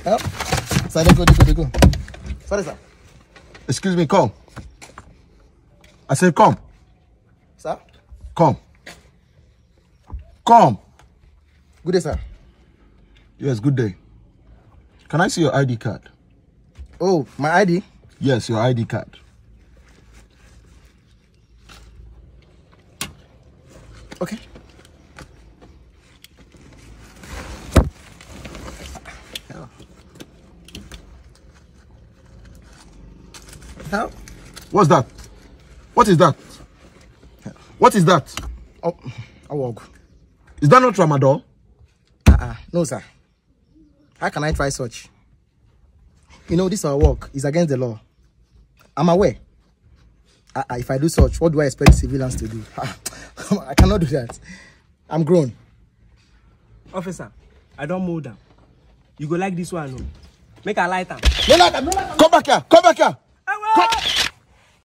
Help. Sir, they go. Sorry, sir. Excuse me, come. I said come. Sir? Come. Come. Good day, sir. Yes, good day. Can I see your ID card? Oh, my ID? Yes, your ID card. Okay. How? What's that? What is that? What is that? Oh, I walk. Is that not tramadol? No, sir. How can I try such? You know, this our work is against the law. I'm aware. If I do such, what do I expect civilians to do? I cannot do that. I'm grown. Officer, I don't move them. You go like this one, no? Make a light up. No light up. Come back here. Come back here. Come.